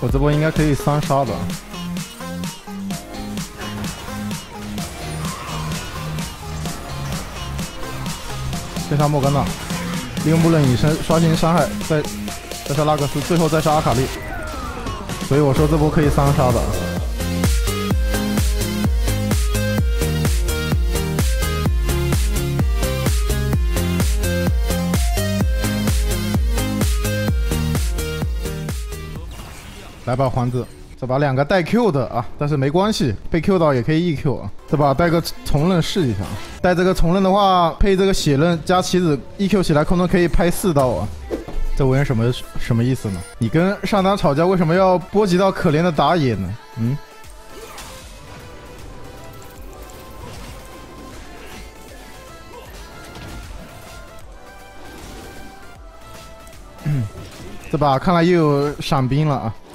我这波应该可以3杀的。先杀莫甘娜，利用布伦隐身刷新伤害，再杀拉格斯，最后再杀阿卡丽。所以我说这波可以3杀的。 来吧，环子，这把2个带 Q 的啊，但是没关系，被 Q 到也可以 EQ 啊。这把带个重刃试一下，带这个重刃的话，配这个血刃加棋子 EQ 起来，空中可以拍4刀啊。这文什么意思呢？你跟上单吵架，为什么要波及到可怜的打野呢？这把看来又有闪兵了啊。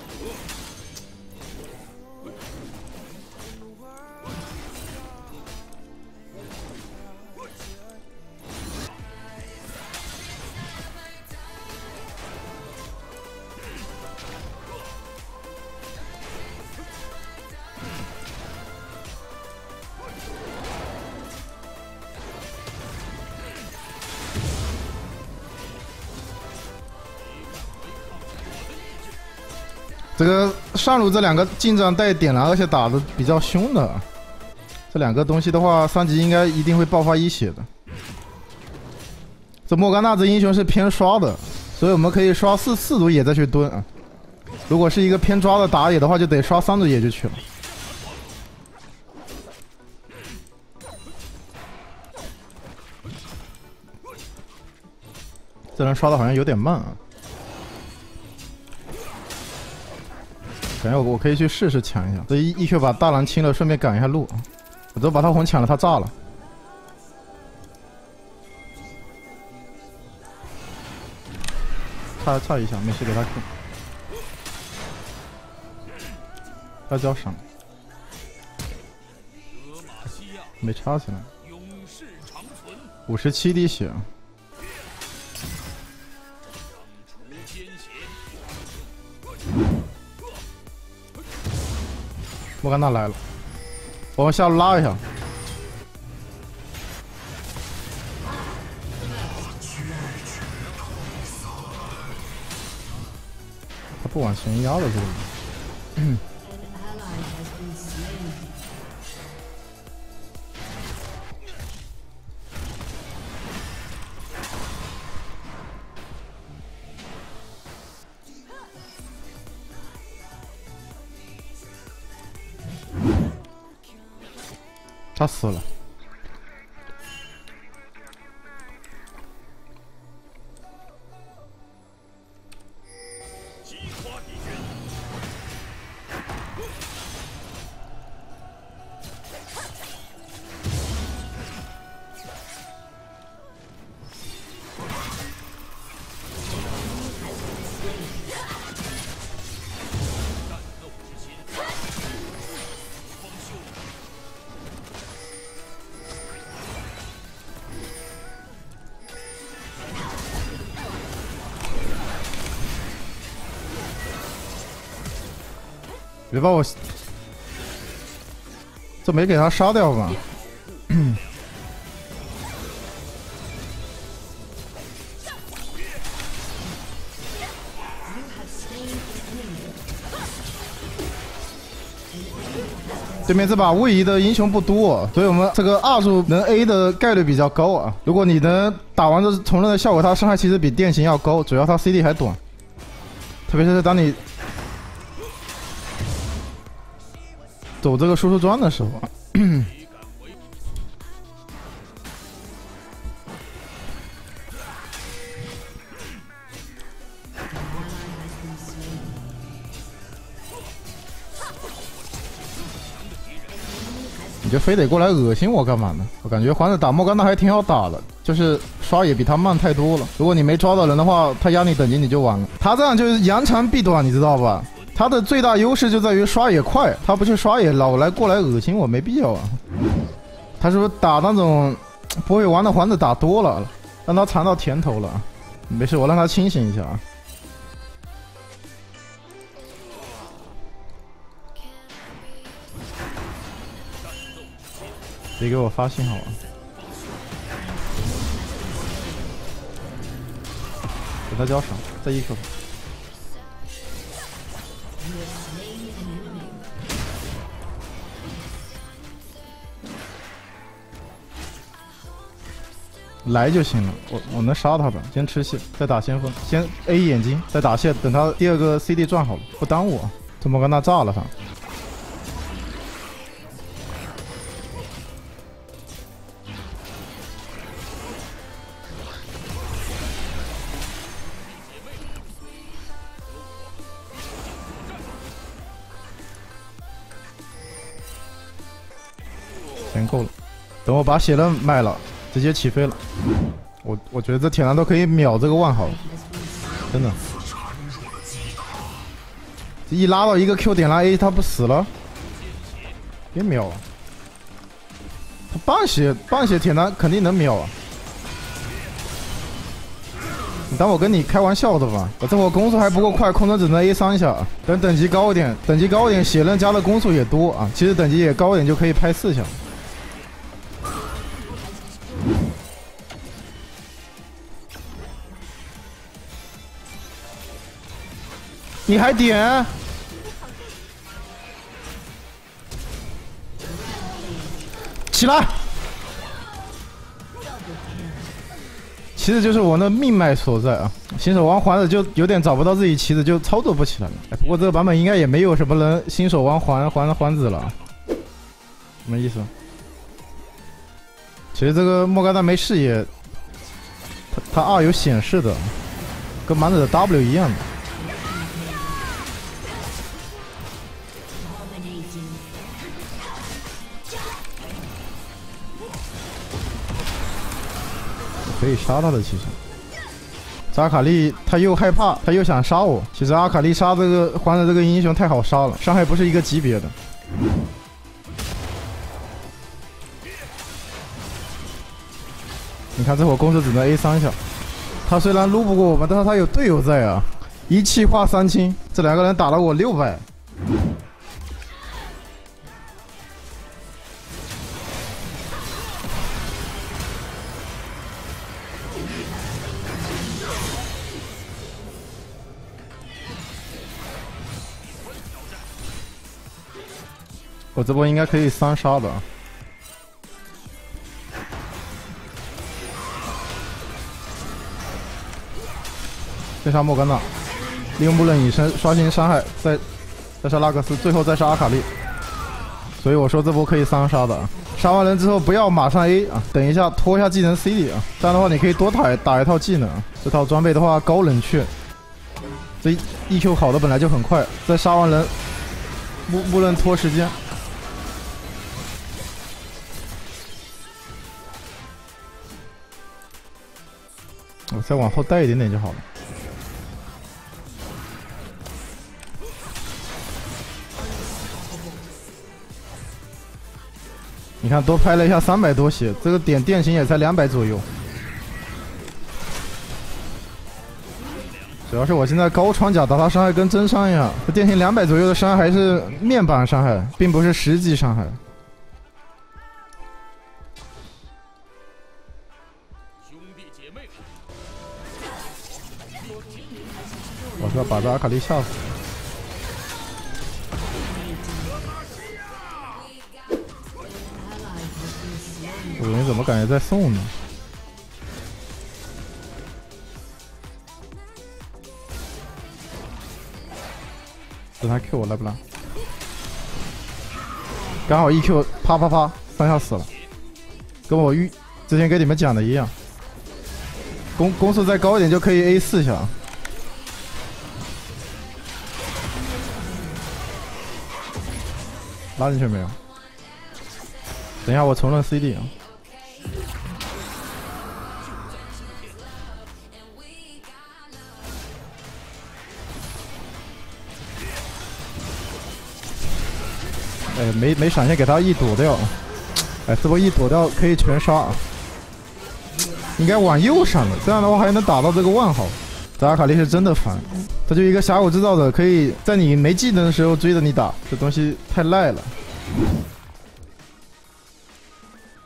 这个上路这2个近战带点燃，而且打的比较凶的，这2个东西的话，3级应该一定会爆发1血的。这莫甘娜这英雄是偏刷的，所以我们可以刷4组野再去蹲啊。如果是一个偏抓的打野的话，就得刷3组野就去了。这人刷的好像有点慢啊。 感觉我可以去试试抢一下，这1Q 把大蓝清了，顺便赶一下路。我都把他魂抢了，他炸了。差一下，没事，给他 Q。他交闪，没插起来。57滴血。 莫甘娜来了，我往下拉一下。他不往前压了这个。他死了。别把我，这没给他杀掉吧？对面这把位移的英雄不多，所以我们这个2数能 A 的概率比较高啊。如果你能打完这重刃的效果，它伤害其实比电刑要高，主要它 CD 还短，特别是当你 走这个输出砖的时候，你就非得过来恶心我干嘛呢？我感觉环子打莫甘娜还挺好打的，就是刷野比他慢太多了。如果你没抓到人的话，他压你等级你就完了。他这样就是扬长避短，你知道吧？ 他的最大优势就在于刷野快，他不去刷野，老来过来恶心我，没必要啊。他是不是打那种不会玩的环子打多了，让他尝到甜头了？没事，我让他清醒一下啊。 别给我发信号啊！给他交上，再1Q。来就行了，我能杀他的，先吃血，再打先锋，先 A 眼睛，再打线，等他第2个 CD 转好了，不耽误啊。这莫甘娜炸了他。钱够了，等我把血刃卖了。 直接起飞了，我觉得这铁男都可以秒这个万豪，真的。一拉到一个 Q 点拉 A， 他不死了？别秒啊！他半血铁男肯定能秒啊！你当我跟你开玩笑的吧？我这会攻速还不够快，空中只能 A3下。等级高一点，血刃加的攻速也多啊。其实等级也高一点就可以拍4下。 你还点？起来！其实就是我那命脉所在啊！新手玩环的就有点找不到自己棋子，就操作不起来了。不过这个版本应该也没有什么人新手玩环子了，什么意思？其实这个莫甘娜没视野，他 R 有显示的，跟满子的 W 一样的。 可以杀他的，其实。扎卡利他又害怕，他又想杀我。其实阿卡丽杀这个环的这个英雄太好杀了，伤害不是一个级别的。你看这会攻势只能 A3下，他虽然撸不过我们，但是他有队友在啊，一气化3清，这2个人打了我600。 我这波应该可以3杀的。先杀莫甘娜，利用木刃隐身刷新伤害，再杀拉克斯，最后再杀阿卡丽。所以我说这波可以3杀的。杀完人之后不要马上 A 啊，等一下拖一下技能 CD 啊，这样的话你可以多打一套技能。这套装备的话高冷却，这EQ 好的本来就很快，再杀完人，木刃拖时间。 我再往后带一点点就好了。你看，多拍了一下300多血，这个点电型也才200左右。主要是我现在高穿甲打他伤害跟真伤一样，这电型200左右的伤害是面板伤害，并不是实际伤害。 我是要把这阿卡丽吓死。我人怎么感觉在送呢？等他 Q 我来不来？刚好1Q 啪啪啪3下死了，跟我之前跟你们讲的一样，攻速再高一点就可以 A4下。 拉进去没有？等一下，我重runCD 啊。哎，没闪现给他E躲掉。哎，这波E躲掉可以全杀，应该往右闪了，这样的话还能打到这个万豪。这阿卡丽是真的烦，他就一个峡谷制造者，可以在你没技能的时候追着你打，这东西太赖了。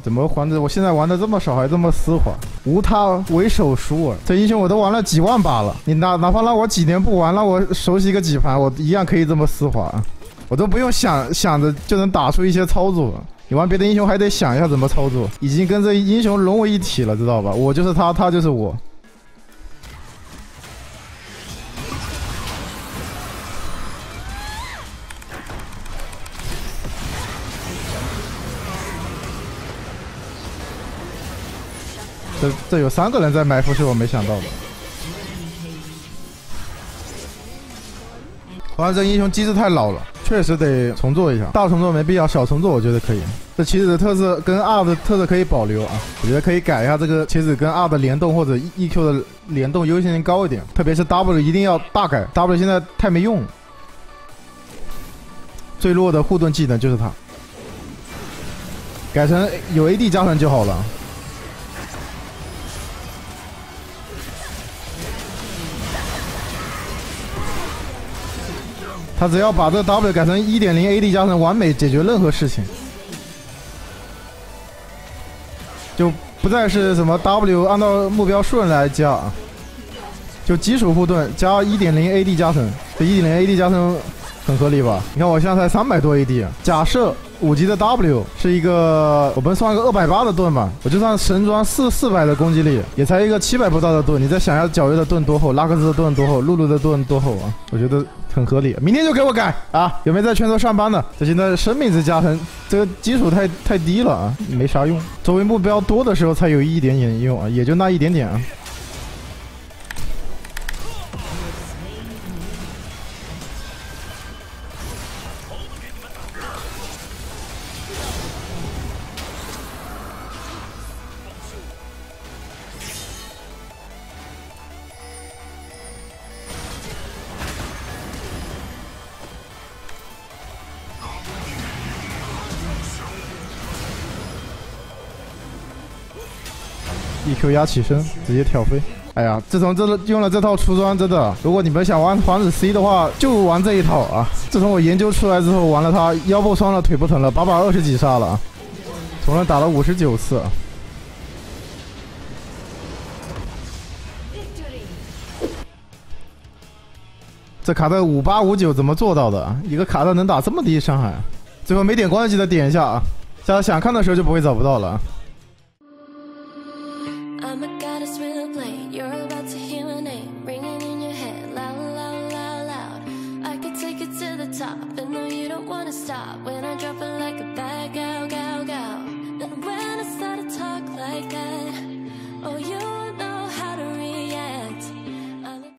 怎么还的？我现在玩的这么少，还这么丝滑，无他为手熟啊！这英雄我都玩了几万把了，你哪怕让我几年不玩，让我熟悉个几盘，我一样可以这么丝滑，我都不用想着就能打出一些操作。你玩别的英雄还得想一下怎么操作，已经跟这英雄融为一体了，知道吧？我就是他，他就是我。这有3个人在埋伏，是我没想到的。好像这英雄机制太老了，确实得重做一下。大重做没必要，小重做我觉得可以。这棋子的特色跟 R 的特色可以保留啊，我觉得可以改一下这个棋子跟 R 的联动或者 EQ 的联动优先性高一点，特别是 W 一定要大改 ，W 现在太没用了。最弱的护盾技能就是它，改成有 AD 加成就好了。他只要把这个 W 改成 1.0 AD 加成，完美解决任何事情，就不再是什么 W 按照目标数人来加，就基础护盾加 1.0 AD 加成，这 1.0 AD 加成很合理吧？你看我现在才300多 AD， 假设5级的 W 是一个，我们算一个280的盾吧，我就算神装400的攻击力，也才一个700不到的盾，你再想一下皎月的盾多厚，拉克斯的盾多厚，露露的盾多厚啊？我觉得很合理，明天就给我改啊！有没有在拳头上班的？这现在生命值加成，这个基础太低了啊，没啥用。作为目标多的时候才有一点点用啊，也就那一点点啊。EQ 压起身，直接跳飞。哎呀，自从用了这套出装，真的，如果你们想玩皇子 C 的话，就玩这一套啊！自从我研究出来之后，玩了它，腰不酸了，腿不疼了，把20几杀了啊！总共打了59次。这卡特5859怎么做到的？一个卡特能打这么低伤害？最后没点关记得点一下啊！下次想看的时候就不会找不到了。 Stop, and no, you don't wanna stop when I drop